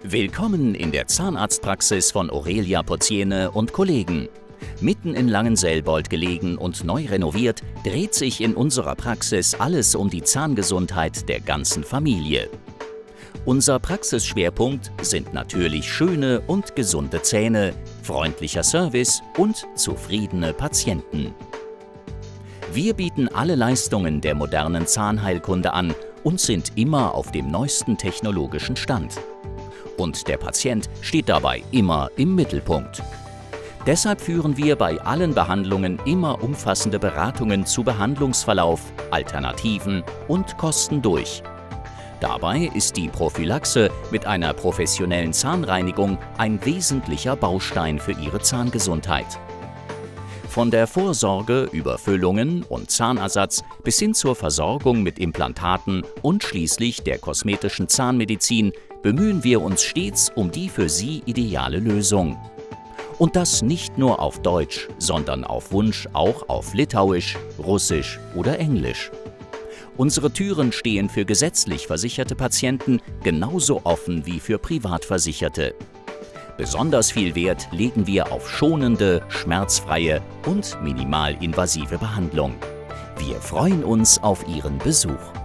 Willkommen in der Zahnarztpraxis von Aurelia Poziene und Kollegen. Mitten in Langenselbold gelegen und neu renoviert, dreht sich in unserer Praxis alles um die Zahngesundheit der ganzen Familie. Unser Praxisschwerpunkt sind natürlich schöne und gesunde Zähne, freundlicher Service und zufriedene Patienten. Wir bieten alle Leistungen der modernen Zahnheilkunde an und sind immer auf dem neuesten technologischen Stand. Und der Patient steht dabei immer im Mittelpunkt. Deshalb führen wir bei allen Behandlungen immer umfassende Beratungen zu Behandlungsverlauf, Alternativen und Kosten durch. Dabei ist die Prophylaxe mit einer professionellen Zahnreinigung ein wesentlicher Baustein für Ihre Zahngesundheit. Von der Vorsorge über Füllungen und Zahnersatz bis hin zur Versorgung mit Implantaten und schließlich der kosmetischen Zahnmedizin bemühen wir uns stets um die für Sie ideale Lösung. Und das nicht nur auf Deutsch, sondern auf Wunsch auch auf Litauisch, Russisch oder Englisch. Unsere Türen stehen für gesetzlich versicherte Patienten genauso offen wie für Privatversicherte. Besonders viel Wert legen wir auf schonende, schmerzfreie und minimalinvasive Behandlung. Wir freuen uns auf Ihren Besuch.